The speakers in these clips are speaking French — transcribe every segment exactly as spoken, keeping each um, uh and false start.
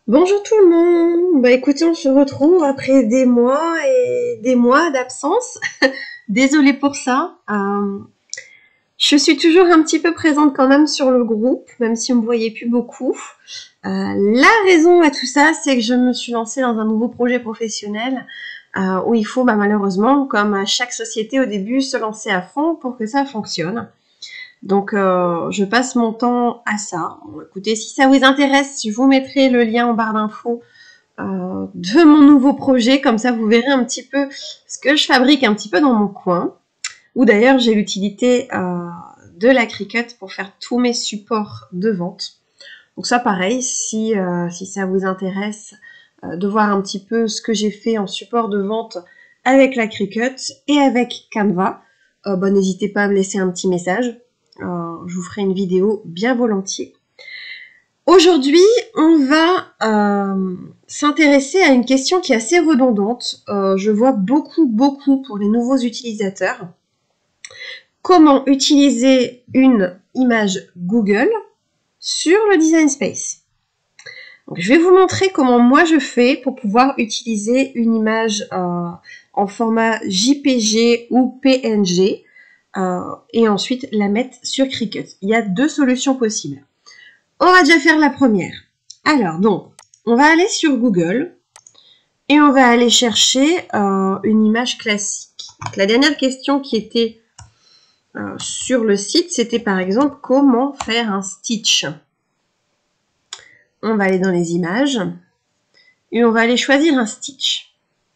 Bonjour tout le monde. Bah écoutez, on se retrouve après des mois et des mois d'absence. Désolée pour ça. Euh, je suis toujours un petit peu présente quand même sur le groupe, même si on me voyait plus beaucoup. Euh, la raison à tout ça, c'est que je me suis lancée dans un nouveau projet professionnel euh, où il faut bah, malheureusement, comme à chaque société au début, se lancer à fond pour que ça fonctionne. Donc, euh, je passe mon temps à ça. Bon, écoutez, si ça vous intéresse, je vous mettrai le lien en barre d'infos euh, de mon nouveau projet. Comme ça, vous verrez un petit peu ce que je fabrique un petit peu dans mon coin. Ou d'ailleurs, j'ai l'utilité euh, de la Cricut pour faire tous mes supports de vente. Donc ça, pareil, si, euh, si ça vous intéresse euh, de voir un petit peu ce que j'ai fait en support de vente avec la Cricut et avec Canva, euh, bah, n'hésitez pas à me laisser un petit message. Euh, je vous ferai une vidéo bien volontiers. Aujourd'hui, on va euh, s'intéresser à une question qui est assez redondante. Euh, je vois beaucoup, beaucoup pour les nouveaux utilisateurs. Comment utiliser une image Google sur le Design Space? Donc, je vais vous montrer comment moi je fais pour pouvoir utiliser une image euh, en format J P G ou P N G. Euh, et ensuite la mettre sur Cricut. Il y a deux solutions possibles. On va déjà faire la première. Alors, donc, on va aller sur Google et on va aller chercher euh, une image classique. Donc, la dernière question qui était euh, sur le site, c'était par exemple comment faire un stitch. On va aller dans les images et on va aller choisir un stitch.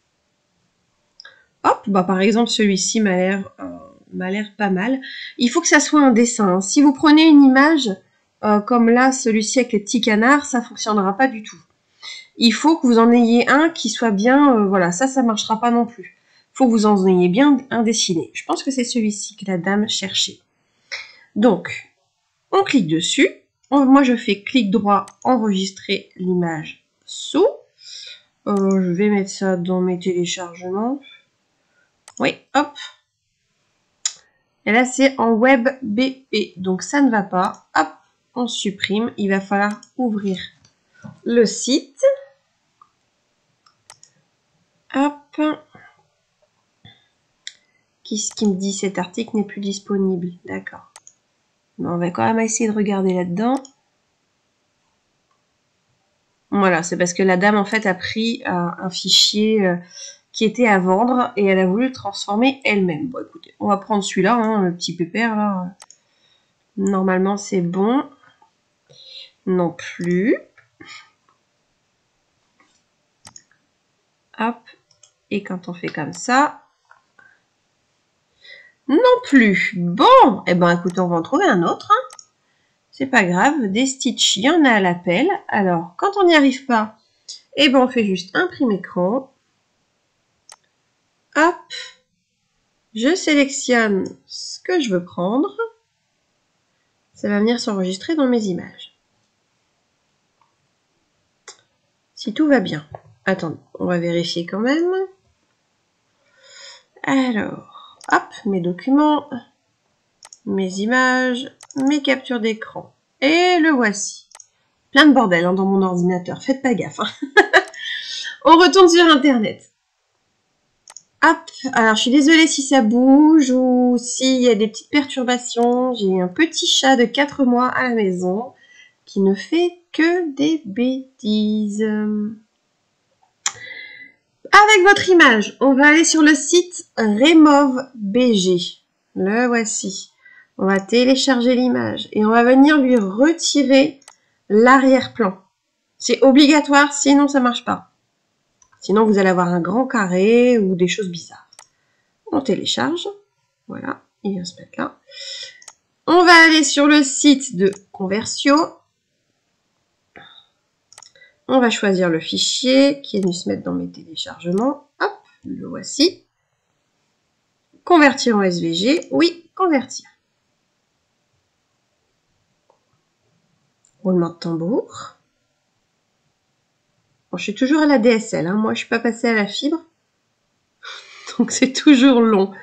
Hop, bah par exemple celui-ci m'a l'air euh, m'a l'air pas mal. Il faut que ça soit un dessin. Si vous prenez une image euh, comme là, celui-ci avec les petits canards, ça fonctionnera pas du tout. Il faut que vous en ayez un qui soit bien, euh, voilà, ça, ça marchera pas non plus. Il faut que vous en ayez bien un dessiné. Je pense que c'est celui-ci que la dame cherchait. Donc, on clique dessus. On, moi, je fais clic droit, enregistrer l'image sous. Euh, je vais mettre ça dans mes téléchargements. Oui, hop. Et là, c'est en web B P. Donc, ça ne va pas. Hop, on supprime. Il va falloir ouvrir le site. Hop. Qu'est-ce qui me dit cet article n'est plus disponible? D'accord. Mais on va quand même essayer de regarder là-dedans. Voilà, c'est parce que la dame, en fait, a pris euh, un fichier euh, qui était à vendre et elle a voulu le transformer elle-même. Bon, écoutez, on va prendre celui-là, hein, le petit pépère, là. Normalement, c'est bon. Non plus. Hop. Et quand on fait comme ça... Non plus. Bon, eh ben, écoutez, on va en trouver un autre. Hein. C'est pas grave. Des stitches, il y en a à l'appel. Alors, quand on n'y arrive pas, eh ben, on fait juste imprime écran. Hop. Je sélectionne ce que je veux prendre. Ça va venir s'enregistrer dans mes images. Si tout va bien. Attendez, on va vérifier quand même. Alors, hop, mes documents, mes images, mes captures d'écran. Et le voici. Plein de bordel hein, dans mon ordinateur, faites pas gaffe. Hein. On retourne sur Internet. Hop, alors je suis désolée si ça bouge ou s'il y a des petites perturbations. J'ai un petit chat de quatre mois à la maison qui ne fait que des bêtises. Avec votre image, on va aller sur le site Remove B G. Le voici. On va télécharger l'image et on va venir lui retirer l'arrière-plan. C'est obligatoire, sinon ça ne marche pas. Sinon, vous allez avoir un grand carré ou des choses bizarres. On télécharge. Voilà, il vient se mettre là. On va aller sur le site de Conversio. On va choisir le fichier qui est venu se mettre dans mes téléchargements. Hop, le voici. Convertir en S V G. Oui, convertir. Roulement de tambour. Bon, je suis toujours à la D S L. Hein. Moi, je ne suis pas passée à la fibre. Donc, c'est toujours long.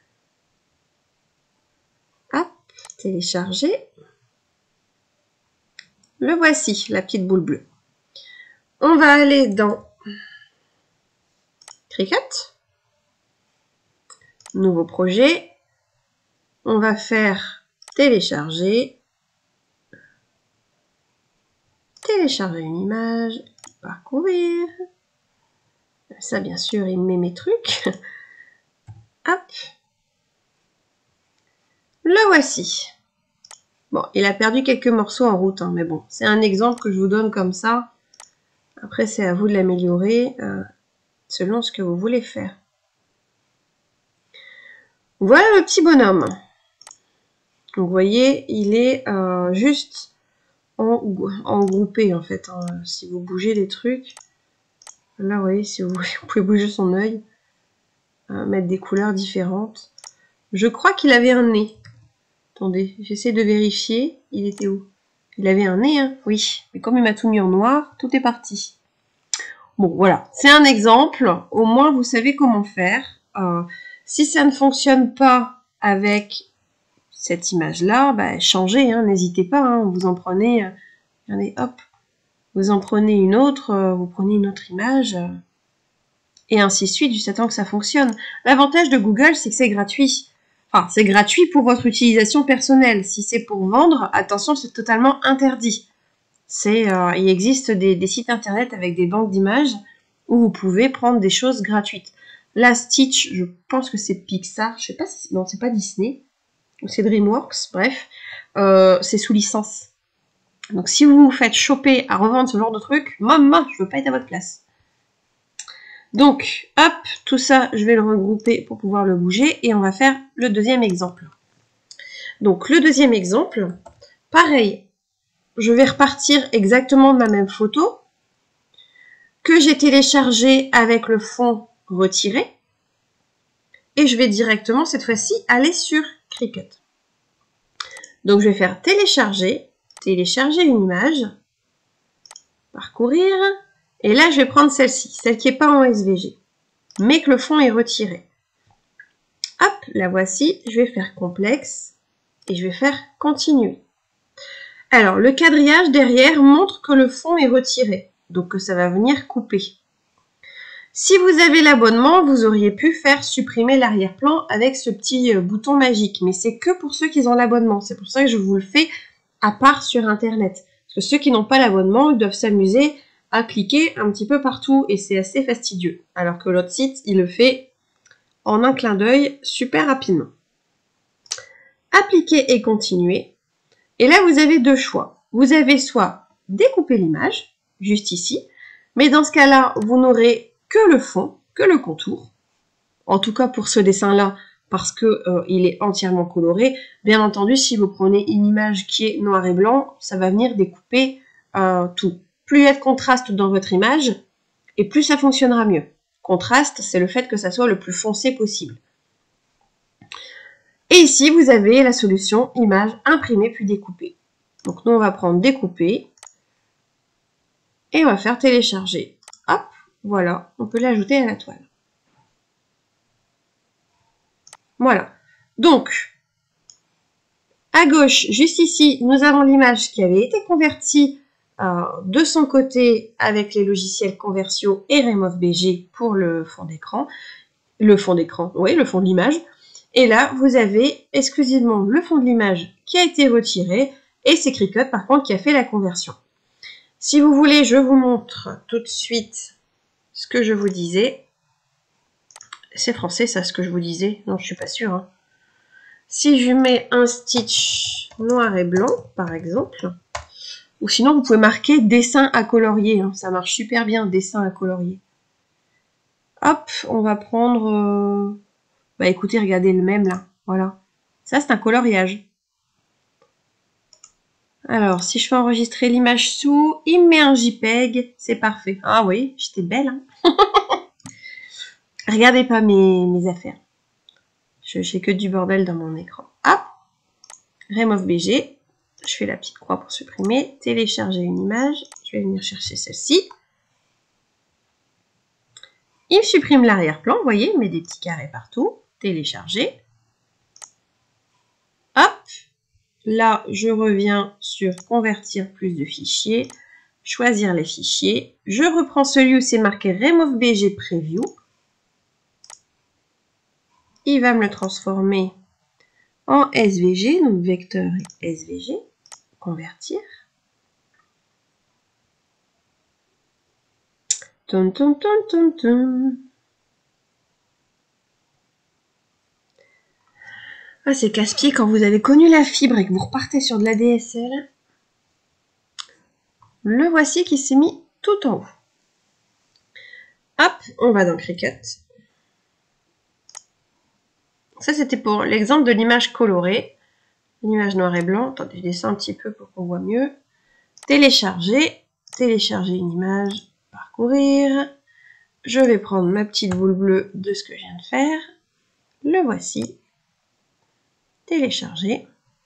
Hop, télécharger. Le voici, la petite boule bleue. On va aller dans Cricut. Nouveau projet. On va faire télécharger. Télécharger une image. Parcourir. Ça, bien sûr, il met mes trucs. Hop. Le voici. Bon, il a perdu quelques morceaux en route, hein, mais bon, c'est un exemple que je vous donne comme ça. Après, c'est à vous de l'améliorer euh, selon ce que vous voulez faire. Voilà le petit bonhomme. Donc, vous voyez, il est euh, juste en, en groupé, en fait. Hein. Si vous bougez les trucs, là, vous voyez, si vous, vous pouvez bouger son œil, euh, mettre des couleurs différentes. Je crois qu'il avait un nez. Attendez, j'essaie de vérifier. Il était où? Il avait un nez, hein? Oui. Mais comme il m'a tout mis en noir, tout est parti. Bon, voilà. C'est un exemple. Au moins, vous savez comment faire. Euh, si ça ne fonctionne pas avec cette image-là, bah, changez. Hein, n'hésitez pas. Hein, vous en prenez... Euh, regardez, hop. Vous en prenez une autre. Euh, vous prenez une autre image. Euh, et ainsi de suite, jusqu'à temps que ça fonctionne. L'avantage de Google, c'est que c'est gratuit. Enfin, c'est gratuit pour votre utilisation personnelle. Si c'est pour vendre, attention, c'est totalement interdit. C'est, euh, il existe des, des sites internet avec des banques d'images où vous pouvez prendre des choses gratuites. Là, Stitch, je pense que c'est Pixar. Je sais pas si... Non, c'est pas Disney. C'est DreamWorks, bref. Euh, c'est sous licence. Donc, si vous vous faites choper à revendre ce genre de truc, maman, je veux pas être à votre place. Donc, hop, tout ça, je vais le regrouper pour pouvoir le bouger et on va faire le deuxième exemple. Donc, le deuxième exemple, pareil, je vais repartir exactement de ma même photo que j'ai téléchargée avec le fond retiré et je vais directement, cette fois-ci, aller sur Cricut. Donc, je vais faire télécharger, télécharger une image, parcourir. Et là, je vais prendre celle-ci, celle qui n'est pas en S V G, mais que le fond est retiré. Hop, la voici. Je vais faire complexe et je vais faire continuer. Alors, le quadrillage derrière montre que le fond est retiré, donc que ça va venir couper. Si vous avez l'abonnement, vous auriez pu faire supprimer l'arrière-plan avec ce petit bouton magique, mais c'est que pour ceux qui ont l'abonnement. C'est pour ça que je vous le fais à part sur Internet. Parce que ceux qui n'ont pas l'abonnement, ils doivent s'amuser à cliquer un petit peu partout et c'est assez fastidieux. Alors que l'autre site, il le fait en un clin d'œil super rapidement. Appliquer et continuer. Et là, vous avez deux choix. Vous avez soit découper l'image, juste ici, mais dans ce cas-là, vous n'aurez que le fond, que le contour. En tout cas pour ce dessin-là, parce que euh, il est entièrement coloré. Bien entendu, si vous prenez une image qui est noir et blanc, ça va venir découper euh, tout. Plus il y a de contraste dans votre image, et plus ça fonctionnera mieux. Contraste, c'est le fait que ça soit le plus foncé possible. Et ici, vous avez la solution image imprimée puis découpée. Donc nous, on va prendre découper, et on va faire télécharger. Hop, voilà, on peut l'ajouter à la toile. Voilà. Donc, à gauche, juste ici, nous avons l'image qui avait été convertie euh, de son côté avec les logiciels Conversio et RemoveBG pour le fond d'écran. Le fond d'écran, oui, le fond de l'image. Et là, vous avez exclusivement le fond de l'image qui a été retiré et c'est Cricut, par contre, qui a fait la conversion. Si vous voulez, je vous montre tout de suite ce que je vous disais. C'est français, ça, ce que je vous disais? Non, je suis pas sûre. Hein. Si je mets un Stitch noir et blanc, par exemple, ou sinon, vous pouvez marquer dessin à colorier. Hein. Ça marche super bien, dessin à colorier. Hop, on va prendre... Euh... Bah écoutez, regardez le même là. Voilà. Ça, c'est un coloriage. Alors, si je fais enregistrer l'image sous, il me met un JPEG. C'est parfait. Ah oui, j'étais belle. Hein. Regardez pas mes, mes affaires. Je n'ai que du bordel dans mon écran. Hop. RemoveBG. Je fais la petite croix pour supprimer. Télécharger une image. Je vais venir chercher celle-ci. Il supprime l'arrière-plan. Vous voyez, il met des petits carrés partout. Télécharger. Hop. Là, je reviens sur convertir plus de fichiers. choisir les fichiers. Je reprends celui où c'est marqué Remove B G Preview. Il va me le transformer en S V G, donc vecteur et S V G. Convertir. Tum, tum, tum, tum, tum. Ah, c'est casse-pied quand vous avez connu la fibre et que vous repartez sur de la D S L. Le voici qui s'est mis tout en haut. Hop, on va dans Cricut. Ça, c'était pour l'exemple de l'image colorée. L'image noir et blanc. Attendez, je descends un petit peu pour qu'on voit mieux. Télécharger. Télécharger une image. Parcourir. Je vais prendre ma petite boule bleue de ce que je viens de faire. Le voici. Télécharger.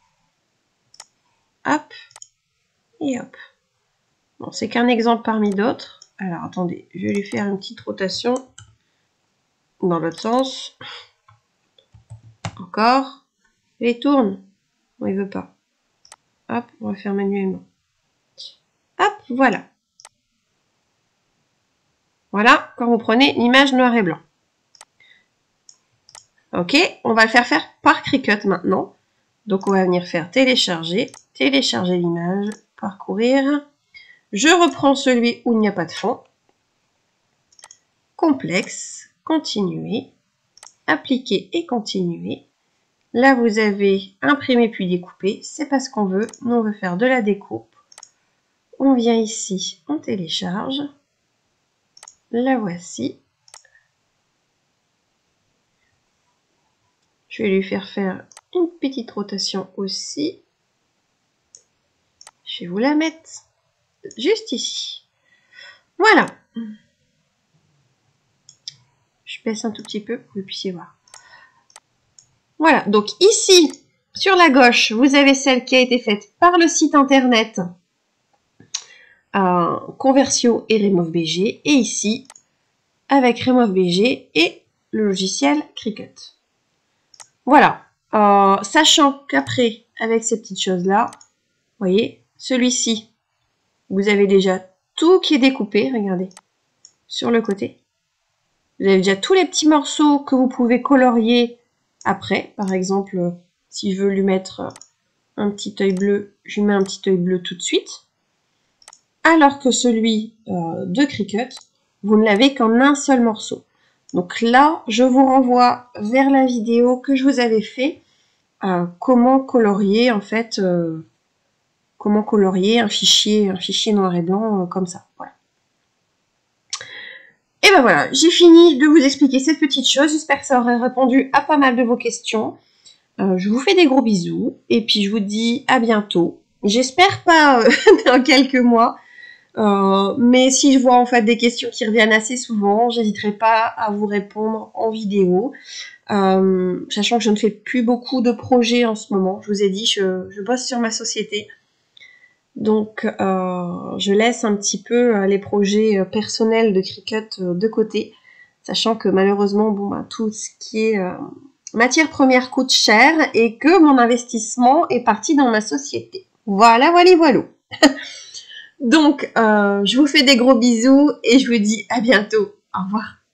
Hop. Et hop. Bon, c'est qu'un exemple parmi d'autres. Alors, attendez, je vais lui faire une petite rotation dans l'autre sens. Encore. Et tourne. Bon, il veut pas. Hop, on va faire manuellement. Hop, voilà. Voilà, quand vous prenez l'image noir et blanc. Ok, on va le faire faire par Cricut maintenant. Donc, on va venir faire télécharger, télécharger l'image, parcourir. Je reprends celui où il n'y a pas de fond. Complexe, continuer, appliquer et continuer. Là, vous avez imprimé puis découpé. C'est pas ce qu'on veut. Nous, on veut faire de la découpe. On vient ici, on télécharge. La voici. Je vais lui faire faire une petite rotation aussi. Je vais vous la mettre juste ici. Voilà. Je baisse un tout petit peu pour que vous puissiez voir. Voilà, donc ici, sur la gauche, vous avez celle qui a été faite par le site internet euh, Conversio et Remove B G. Et ici, avec Remove B G et le logiciel Cricut. Voilà. Euh, sachant qu'après, avec ces petites choses-là, vous voyez, celui-ci, vous avez déjà tout qui est découpé, regardez, sur le côté. Vous avez déjà tous les petits morceaux que vous pouvez colorier après. Par exemple, si je veux lui mettre un petit œil bleu, je lui mets un petit œil bleu tout de suite. Alors que celui euh, de Cricut, vous ne l'avez qu'en un seul morceau. Donc là, je vous renvoie vers la vidéo que je vous avais fait. Euh, comment colorier, en fait, euh, comment colorier un fichier, un fichier noir et blanc euh, comme ça. Voilà. Et ben voilà, j'ai fini de vous expliquer cette petite chose. J'espère que ça aurait répondu à pas mal de vos questions. Euh, je vous fais des gros bisous. Et puis je vous dis à bientôt. J'espère pas euh, dans quelques mois. Euh, mais si je vois en fait des questions qui reviennent assez souvent, j'hésiterai pas à vous répondre en vidéo. Euh, sachant que je ne fais plus beaucoup de projets en ce moment. Je vous ai dit, je, je bosse sur ma société. Donc, euh, je laisse un petit peu les projets personnels de Cricut de côté, sachant que malheureusement, bon, bah, tout ce qui est euh, matière première coûte cher et que mon investissement est parti dans ma société. Voilà, voilà, voilà. Donc, euh, je vous fais des gros bisous et je vous dis à bientôt. Au revoir.